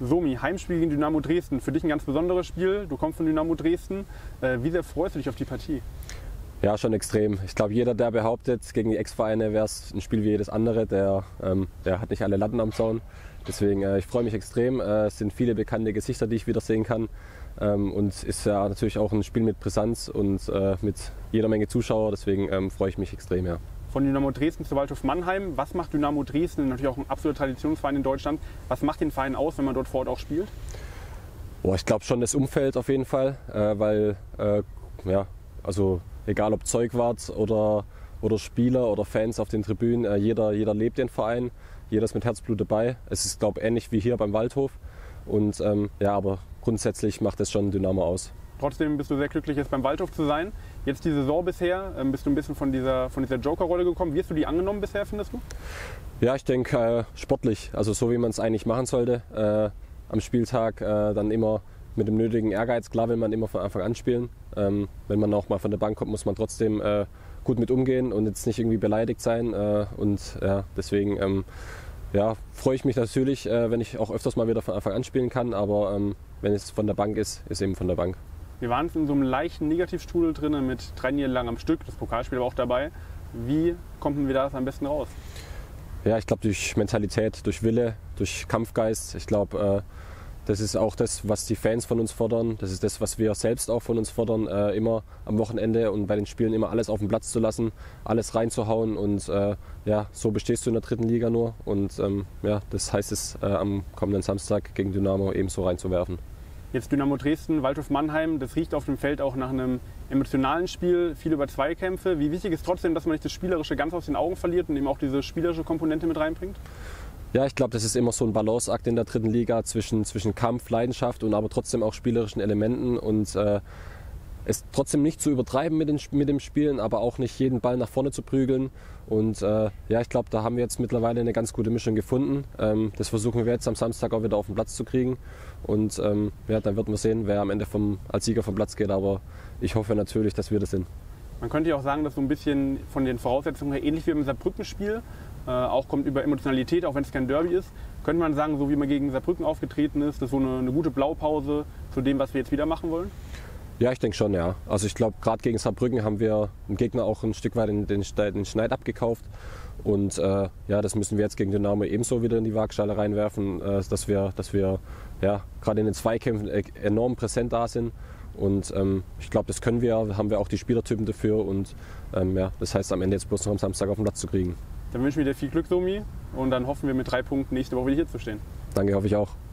Somi, Heimspiel gegen Dynamo Dresden. Für dich ein ganz besonderes Spiel. Du kommst von Dynamo Dresden. Wie sehr freust du dich auf die Partie? Ja, schon extrem. Ich glaube, jeder, der behauptet, gegen die Ex-Vereine wäre es ein Spiel wie jedes andere, der hat nicht alle Latten am Zaun. Deswegen, ich freue mich extrem. Es sind viele bekannte Gesichter, die ich wieder sehen kann. Und ist ja natürlich auch ein Spiel mit Brisanz und mit jeder Menge Zuschauer. Deswegen freue ich mich extrem, ja. Von Dynamo Dresden zu Waldhof Mannheim. Was macht Dynamo Dresden, natürlich auch ein absoluter Traditionsverein in Deutschland, was macht den Verein aus, wenn man dort vor Ort auch spielt? Boah, ich glaube schon das Umfeld auf jeden Fall, weil also egal ob Zeugwart oder Spieler oder Fans auf den Tribünen, jeder lebt den Verein, jeder ist mit Herzblut dabei. Es ist, glaube ich, ähnlich wie hier beim Waldhof. Und aber grundsätzlich macht es schon Dynamo aus. Trotzdem bist du sehr glücklich, jetzt beim Waldhof zu sein. Jetzt die Saison bisher, bist du ein bisschen von dieser Joker-Rolle gekommen. Wie hast du die angenommen bisher, findest du? Ja, ich denke sportlich, also so wie man es eigentlich machen sollte. Am Spieltag dann immer mit dem nötigen Ehrgeiz. Klar will man immer von Anfang an spielen. Wenn man auch mal von der Bank kommt, muss man trotzdem gut mit umgehen und jetzt nicht irgendwie beleidigt sein. Deswegen freue ich mich natürlich, wenn ich auch öfters mal wieder von Anfang an spielen kann. Aber wenn es von der Bank ist, ist eben von der Bank. Wir waren in so einem leichten Negativstrudel drin mit 3 Niederlagen am Stück, das Pokalspiel war auch dabei. Wie kommen wir da am besten raus? Ja, ich glaube durch Mentalität, durch Wille, durch Kampfgeist. Ich glaube, das ist auch das, was die Fans von uns fordern. Das ist das, was wir selbst auch von uns fordern, immer am Wochenende und bei den Spielen immer alles auf den Platz zu lassen, alles reinzuhauen. Und so bestehst du in der 3. Liga nur. Und das heißt es am kommenden Samstag gegen Dynamo ebenso reinzuwerfen. Jetzt Dynamo Dresden, Waldhof Mannheim, das riecht auf dem Feld auch nach einem emotionalen Spiel, viel über Zweikämpfe. Wie wichtig ist trotzdem, dass man nicht das Spielerische ganz aus den Augen verliert und eben auch diese spielerische Komponente mit reinbringt? Ja, ich glaube, das ist immer so ein Balanceakt in der 3. Liga zwischen Kampf, Leidenschaft und aber trotzdem auch spielerischen Elementen und es trotzdem nicht zu übertreiben mit dem Spielen, aber auch nicht jeden Ball nach vorne zu prügeln. Und ich glaube, da haben wir jetzt mittlerweile eine ganz gute Mischung gefunden. Das versuchen wir jetzt am Samstag auch wieder auf den Platz zu kriegen. Und dann wird man sehen, wer am Ende als Sieger vom Platz geht. Aber ich hoffe natürlich, dass wir das sind. Man könnte ja auch sagen, dass so ein bisschen von den Voraussetzungen her ähnlich wie im Saarbrücken-Spiel auch kommt über Emotionalität, auch wenn es kein Derby ist. Könnte man sagen, so wie man gegen Saarbrücken aufgetreten ist, das ist so eine gute Blaupause zu dem, was wir jetzt wieder machen wollen? Ja, ich denke schon, ja. Also ich glaube, gerade gegen Saarbrücken haben wir dem Gegner auch ein Stück weit den Schneid abgekauft. Und das müssen wir jetzt gegen Dynamo ebenso wieder in die Waagschale reinwerfen, dass wir gerade in den Zweikämpfen enorm präsent da sind. Und ich glaube, das können wir, haben wir auch die Spielertypen dafür. Und das heißt am Ende jetzt bloß noch am Samstag auf den Platz zu kriegen. Dann wünschen wir dir viel Glück, Somi. Und dann hoffen wir mit 3 Punkten nächste Woche wieder hier zu stehen. Danke, hoffe ich auch.